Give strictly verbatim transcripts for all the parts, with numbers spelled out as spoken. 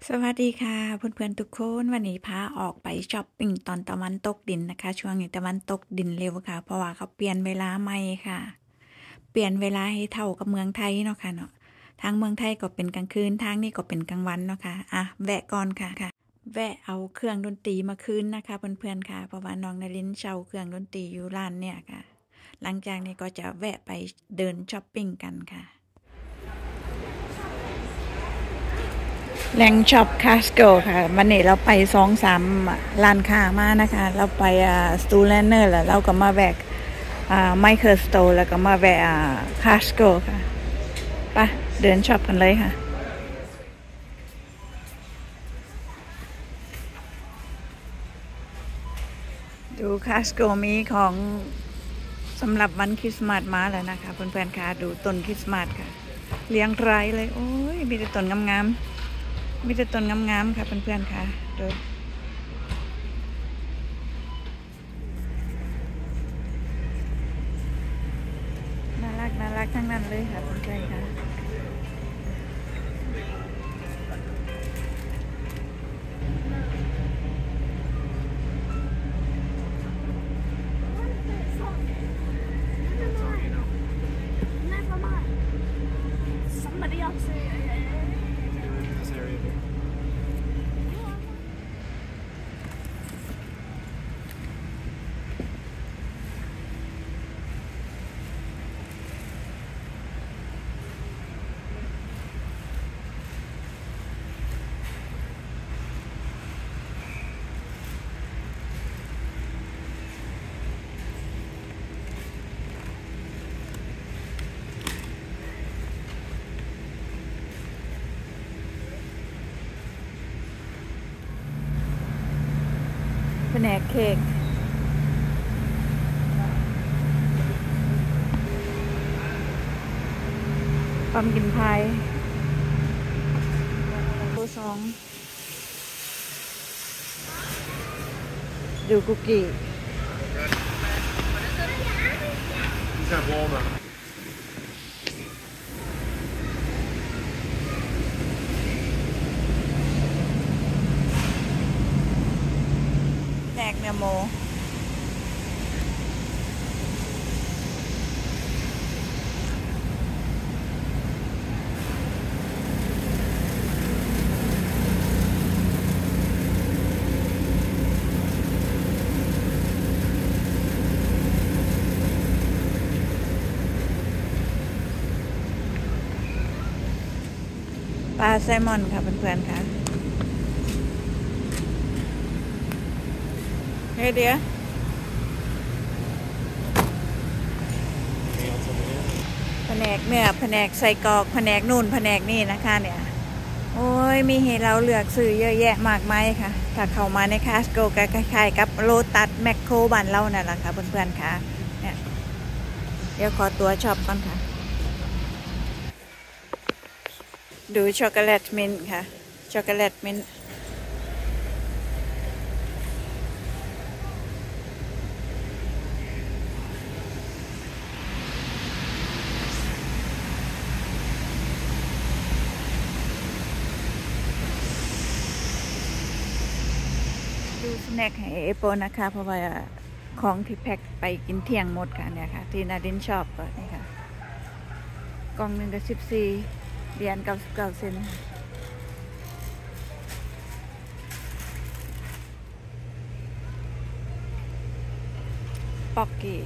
สวัสดีค่ะเพื่อนๆทุกคนวันนี้พาออกไปช้อปปิ้งตอนตะวันตกดินนะคะช่วงนี้ตะวันตกดินเร็วค่ะเพราะว่าเขาเปลี่ยนเวลาใหม่ค่ะเปลี่ยนเวลาให้เท่ากับเมืองไทยเนาะค่ะเนาะทางเมืองไทยก็เป็นกลางคืนทางนี้ก็เป็นกลางวันเนาะค่ะอ่ะแวะก่อนค่ะค่ะแวะเอาเครื่องดนตรีมาคืนนะคะเพื่อนๆค่ะเพราะว่าน้องนลินเช่าเครื่องดนตรีอยู่ร้านเนี่ยค่ะหลังจากนี้ก็จะแวะไปเดินช้อปปิ้งกันค่ะแหล่งช็อปคาสโกค่ะวันนี้เราไปสองสามร้านค้ามานะคะเราไปอ่าสตูแลนเนอร์แล้วเราก็มาแวะอ่าไมเคิลสโตร์แล้วก็มาแวะอ่าคาสโกค่ะไปเดินช็อปกันเลยค่ะดูคาสโกมีของสำหรับวันคริสต์มาสมาแล้วนะคะเพื่อนๆค่ะดูต้นคริสต์มาสค่ะเลี้ยงรายเลยโอ้ยมีแต่ต้นงามๆมีแต่ต้นงามๆค่ะเพื่อนๆค่ะดูน่ารักน่ารักทั้งนั้นเลยค่ะเพื่อนๆค่ะแผนกเค้กความกินพายตัวสองดูคุกกี้ Is that warmer? แผนกเนื้อโมปลาแซลมอนค่ะเพื่อนๆค่ะเฮ้ยเดี๋ยวแผนกเนื้อแผนกใส่กรอกแผนกนู่นแผนกนี่นะคะเนี่ยโอ้ยมีให้เราเลือกซื้อเยอะแยะมากมายค่ะถ้าเข้ามาในคาสโกก็คล้ายๆกับโลตัสแมคโครบ้านเรานั่นแหละค่ะเพื่อนๆค่ะเนี่ยเดี๋ยวขอตัวช็อปก่อนค่ะดูช็อกโกแลตมินต์ค่ะช็อกโกแลตมินต์ดูสแน็คให้เอโปนะคะเพราะว่าของที่แพ็คไปกินเที่ยงหมดค่ะเนี่ยค่ะที่นาดินชอบก็นี่ค่ะกล่องหนึ่งก็สิบสี่เหรียญเก้าสิบเก้าเซนต์ป๊อกกี้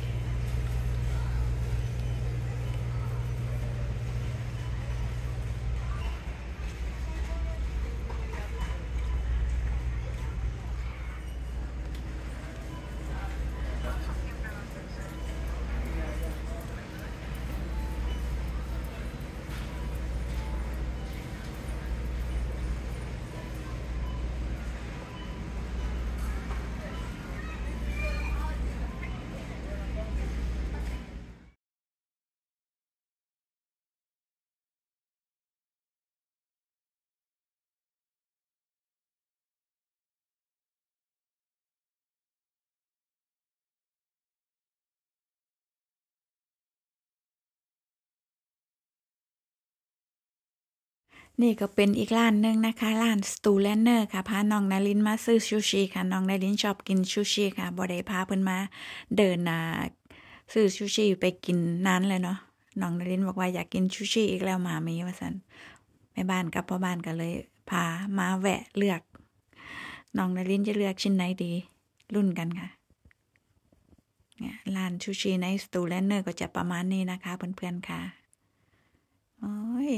นี่ก็เป็นอีกร้านหนึ่งนะคะร้านสตูแลนเนอร์ค่ะพาน้องนารินมาซื้อซูชิค่ะน้องนารินชอบกินซูชิค่ะบ่ได้พาเพิ่นมาเดินน่ะซื้อซูชิไปกินนานเลยเนาะน้องนารินบอกว่าอยากกินซูชิอีกแล้วหมามีว่าซั่นแม่บ้านกับพ่อบ้านก็เลยพามาแวะเลือกน้องนารินจะเลือกชิ้นไหนดีรุ่นกันค่ะเนี่ยร้านซูชิในสตูแลนเนอร์ก็จะประมาณนี้นะคะเพื่อนๆค่ะโอ้ย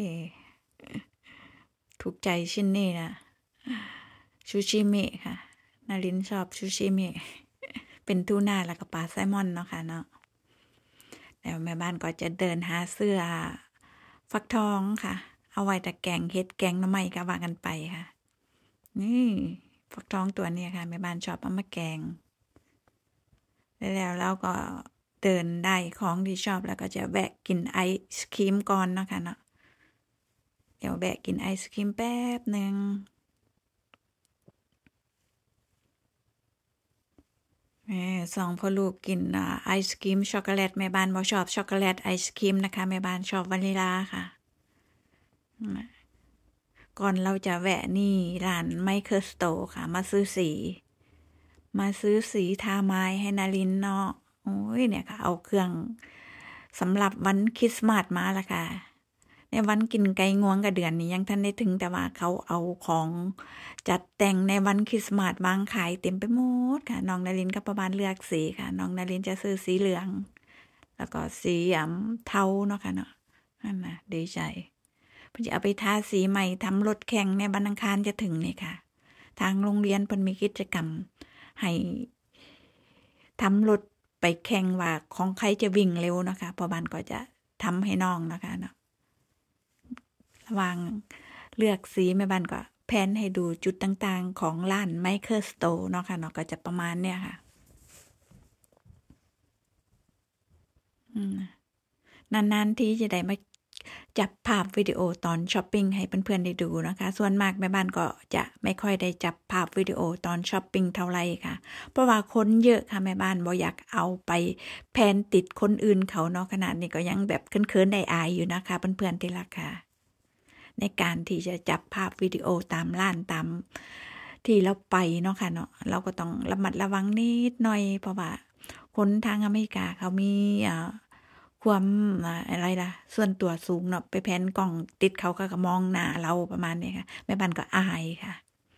ถูกใจชิ้นนี้นะซูชิเมะค่ะนารินชอบซูชิเมะเป็นทูน่าแล้วก็ปลาแซลมอนเนาะค่ะเนาะแล้วแม่บ้านก็จะเดินหาเสื้อฟักทองค่ะเอาไว้แต่แกงเฮ็ดแกงหน่อไม้ก็ว่ากันไปค่ะนี่ฟักทองตัวนี้ค่ะแม่บ้านชอบเอามาแกงแล้วเราก็เดินได้ของที่ชอบแล้วก็จะแวะกินไอศครีมก่อนเนาะค่ะเนาะเดี๋ยวแวะกินไอศครีมแป๊บหนึ่งแม่สองพ่อลูกกินไอศครีมช็อกโกแลตแม่บ้านบ่ชอบช็อกโกแลตไอศครีมนะคะแม่บ้านชอบวานิลาค่ะก่อนเราจะแวะนี่ร้านไมเคิลสโตร์ค่ะมาซื้อสีมาซื้อสีทาไม้ให้นารินเนาะโอ้ยเนี่ยค่ะเอาเครื่องสำหรับวันคริสต์มาสมาละค่ะในวันกินไก่งวงกับเดือนนี้ยังท่านได้ถึงแต่ว่าเขาเอาของจัดแต่งในวันคริสต์มาสวางขายเต็มไปหมดค่ะน้องนารินกับประบานเลือกสีค่ะน้องนารินจะซื้อสีเหลืองแล้วก็สีอ่ำเทาเนาะค่ะเนาะนั่นนะดีใจเพิ่นจะเอาไปทาสีใหม่ทำรถแข่งในวันอังคารจะถึงนี่ค่ะทางโรงเรียนเพิ่นมีกิจกรรมให้ทำรถไปแข่งว่าของใครจะวิ่งเร็วนะคะพอบ้านก็จะทำให้น้องนะคะเนาะระหว่างเลือกสีแม่บ้านก็แพนให้ดูจุดต่างๆของร้านไมเคิลสโตร์เนาะค่ะเนาะก็จะประมาณเนี้ยค่ะนานๆที่จะได้มาจับภาพวิดีโอตอนช้อปปิ้งให้เพื่อนๆได้ดูนะคะส่วนมากแม่บ้านก็จะไม่ค่อยได้จับภาพวิดีโอตอนช้อปปิ้งเท่าไหร่ค่ะเพราะว่าคนเยอะค่ะแม่บ้านบ่อยากเอาไปแพนติดคนอื่นเขาเนาะขนาดนี้ก็ยังแบบเขินๆได้อายอยู่นะคะเพื่อนๆที่รักค่ะในการที่จะจับภาพวิดีโอตามร้านตามที่เราไปเนาะค่ะเนาะเราก็ต้องระมัดระวังนิดหน่อยเพราะว่าคนทางอเมริกาเขามีอ่าความอะไรล่ะส่วนตัวสูงเนาะไปแพนกล่องติดเขาก็มองหน้าเราประมาณนี้ค่ะแม่บ้านก็อายค่ะ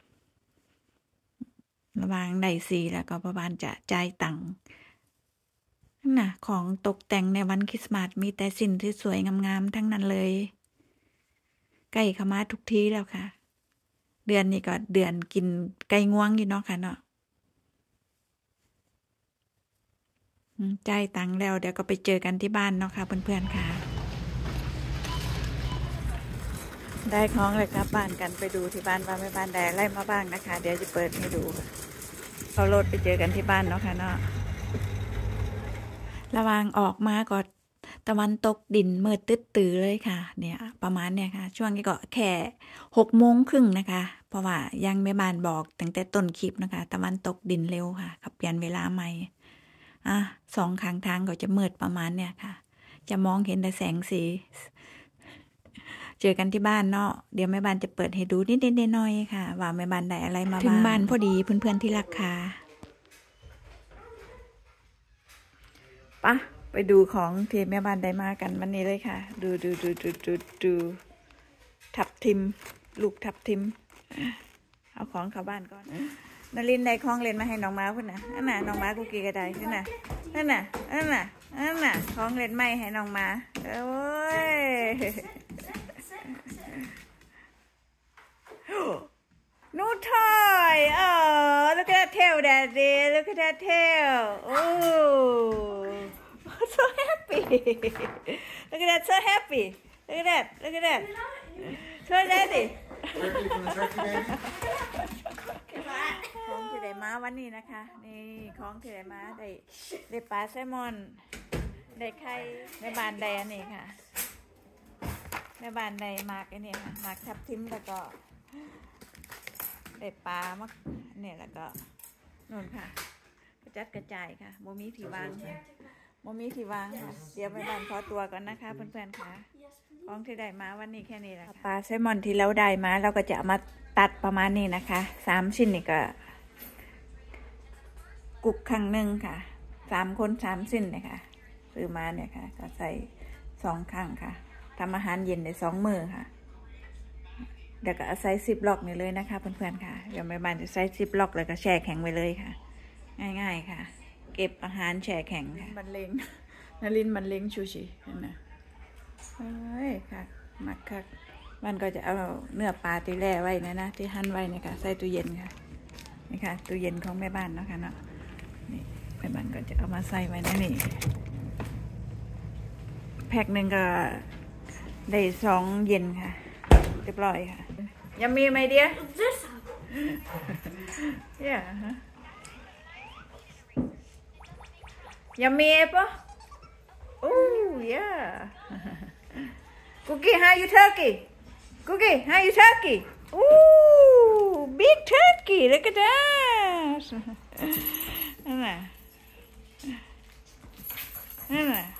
ระวังได้สีแล้วก็ประมาณจะจ่ายตังค์น่ะของตกแต่งในวันคริสต์มาสมีแต่สิ่งที่สวยงามๆทั้งนั้นเลยใกล้เข้ามาทุกทีแล้วค่ะเดือนนี้ก็เดือนกินไก่งวงอยู่เนาะค่ะเนาะจ่ายตังค์แล้วเดี๋ยวก็ไปเจอกันที่บ้านเนาะค่ะเพื่อนๆค่ะได้ของเลยครับบ้านกันไปดูที่บ้านว่าแม่บ้านได้อะไรมาบ้างนะคะเดี๋ยวจะเปิดให้ดูเอารถไปเจอกันที่บ้านเนาะค่ะเนาะระหว่างออกมาก็ตะวันตกดินมืดตื้อตื่อเลยค่ะเนี่ยประมาณเนี่ยค่ะช่วงนี้ก็แค่หกโมงครึ่งนะคะเพราะว่ายังแม่บ้านบอกตั้งแต่ต้นคลิปนะคะตะวันตกดินเร็วค่ะขับเปลี่ยนเวลาใหม่อ่ะสองข้างทางก็จะมืดประมาณเนี่ยค่ะจะมองเห็นแต่แสงสีเจอกันที่บ้านเนาะเดี๋ยวแม่บ้านจะเปิดให้ดูนิดๆหน่อยๆค่ะว่าแม่บ้านได้อะไรมาบ้างถึงบ้านพอดีเพื่อนๆที่รักค่ะปะไปดูของที่แม่บ้านได้มากันวันนี้เลยค่ะดูดูดูดูดูดูทับทิมลูกทับทิมเอาของเข้าบ้านก่อนนารินได้ของเล่นมาให้น้องม้าพุ่นน่ะนั่นน่ะน้องม้ากุ๊กกี้ก็ได้นั่นน่ะนั่นน่ะนั่นน่ะนั่นน่ะของเล่นใหม่ให้น้องม้าโอ้ยนูทอยเออ look at that tail daddy look at that tail oh so happy look at that so happy look at that look at that so daddy ของที่ได้มาวันนี้นะคะนี่ของที่ได้มาได้ได้ปลาแซลมอนได้ไข่ในบ้านได้อันนี้ค่ะในบ้านได้หมากอันนี้ค่ะหมากทับทิมแล้วก็ได้ปลามาเนี่ยแล้วก็นู่นค่ะกระจัดกระจายค่ะโมมีที่วางค่ะโมมีที่วางค่ะเดี๋ยวไปบ้านขอตัวก่อนนะคะเพื่อนๆค่ะของที่ได้มาวันนี้แค่นี้แหละปลาแซลมอนที่เราได้มาเราก็จะเอามาตัดประมาณนี้นะคะสามชิ้นนี่ก็กุกครั้งหนึ่งค่ะสามคนสามชิ้นเลยค่ะซื้อมาเนี่ยค่ะก็ใส่สองครั้งค่ะทำอาหารเย็นในสองมือค่ะเดี๋ยวก็เอาใส่ซิปล็อกนี่เลยนะคะเพื่อนๆค่ะเดี๋ยวแม่บ้านจะใส่ซิปล็อกแล้วก็แช่แข็งไว้เลยค่ะง่ายๆค่ะเก็บอาหารแช่แข็งค่ะบรรเลงนารินบรรเลงชูชินะเฮ้ยค่ะมักค่ะมันก็จะเอาเนื้อปลาที่แล่ไว้นะนะที่หั่นไว้เนี่ยค่ะใส่ตู้เย็นค่ะนี่ค่ะตู้เย็นของแม่บ้านเนาะค่ะเนาะนี่แม่บ้านก็จะเอามาใส่ไว้นะนี่แพ็คหนึ่งก็ได้สองเย็นค่ะเรียบร้อยค่ะยังมีไหมเดียเนี่ยยังมีปะโอ้ย Cookie how you turkey Cookie how you turkey Ooh big turkey look at that นั่นแหละนั่นแหละ